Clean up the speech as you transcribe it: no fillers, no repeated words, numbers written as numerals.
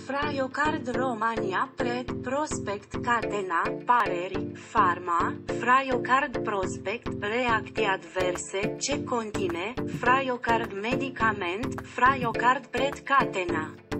Fraiocard Romania pret prospect catena, pareri, Pharma, Fraiocard prospect, reacții adverse, ce conține, Fraiocard medicament, Fraiocard pret catena.